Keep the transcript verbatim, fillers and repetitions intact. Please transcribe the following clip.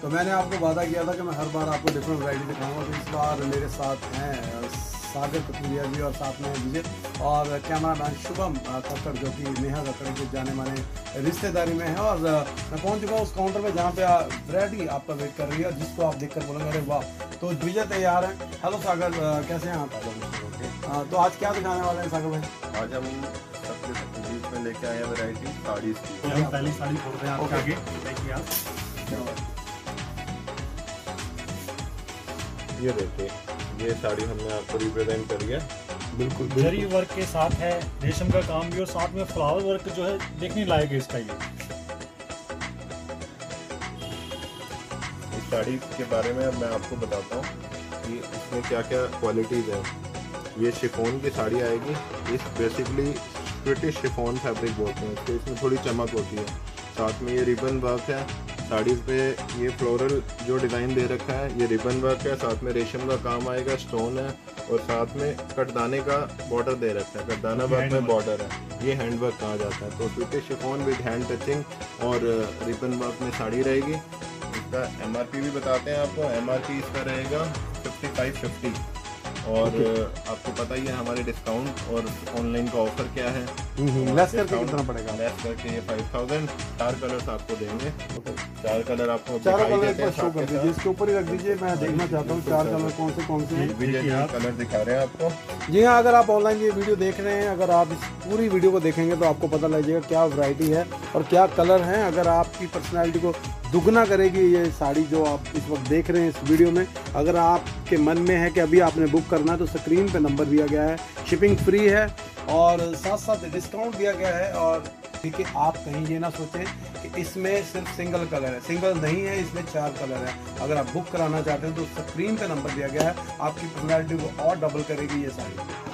तो मैंने आपको वादा किया था कि मैं हर बार आपको डिफरेंट वैरायटी दिखाऊंगा। तो इस बार मेरे साथ हैं सागर कपूरिया जी और साथ में विजय और कैमरामैन शुभम कक्कड़ जो कि नेहा कक्कड़ के जाने माने रिश्तेदारी में है। और मैं पहुंच चुका हूँ उस काउंटर में जहाँ पे वैरायटी आपका वेट कर रही है, जिसको आप देखकर बोलेंगे अरे वाह। तो विजय तैयार है। हेलो सागर, कैसे हैं आप? आ, तो आज क्या दिखाने वाले हैं सागर भाई? आज हम सबके बीच में लेके आए हैं वैरायटी साड़ी की। तो हम पहली साड़ी खोल रहे हैं आपके आगे, देखिए आप। ये देखिए, ये साड़ी हमने आपको रिप्रेजेंट करी है। बिल्कुल जरी वर्क के साथ है, रेशम का काम भी और साथ में फ्लावर वर्क जो है देखने लायक है इसका। ये इस साड़ी के बारे में अब मैं आपको बताता हूँ कि इसमें क्या क्या क्वालिटीज़ हैं। ये शिफॉन की साड़ी आएगी। इस बेसिकली ब्रिटिश शिफॉन फैब्रिक बोलते हैं इसको। इसमें थोड़ी चमक होती है। साथ में ये रिबन वर्क है साड़ीज़ पे। ये फ्लोरल जो डिज़ाइन दे रखा है ये रिबन वर्क है। साथ में रेशम का काम आएगा, स्टोन है और साथ में कटदाने का बॉर्डर दे रखा है। कटदाना वर्क में बॉर्डर है, ये हैंड वर्क कहा जाता है। तो British chiffon with hand touching और रिबन वर्क में साड़ी रहेगी। इसका एम आर पी भी बताते हैं आपको। एम आर पी इसका रहेगा फिफ्टी फाइव फिफ्टी और okay. आपको पता ही है हमारे डिस्काउंट और ऑनलाइन का ऑफर क्या है। लेस करके कितना पड़ेगा? लेस करके ये फाइव थाउजेंड। चार कलर्स आपको देंगे। okay. चार कलर आपको चार कलर एक बार शो कर दीजिए, इसके ऊपर ही रख दीजिए। मैं देखना चाहता हूँ चार कलर कौन से कौन से हैं। कलर दिखा रहे हैं आपको। जी हाँ, अगर आप ऑनलाइन ये वीडियो देख रहे हैं, अगर आप इस पूरी वीडियो को देखेंगे तो आपको पता लग जाएगा क्या वैरायटी है और क्या कलर हैं। अगर आपकी पर्सनैलिटी को दुगना करेगी ये साड़ी जो आप इस वक्त देख रहे हैं इस वीडियो में। अगर आपके मन में है कि अभी आपने बुक करना है तो स्क्रीन पे नंबर दिया गया है, शिपिंग फ्री है और साथ साथ डिस्काउंट दिया गया है। और देखिए, आप कहीं ये ना सोचें कि इसमें सिर्फ सिंगल कलर है। सिंगल नहीं है, इसमें चार कलर है। अगर आप बुक कराना चाहते हैं तो स्क्रीन पे नंबर दिया गया है, आपकी पर्सनैलिटी को और डबल करेगी ये साड़ी।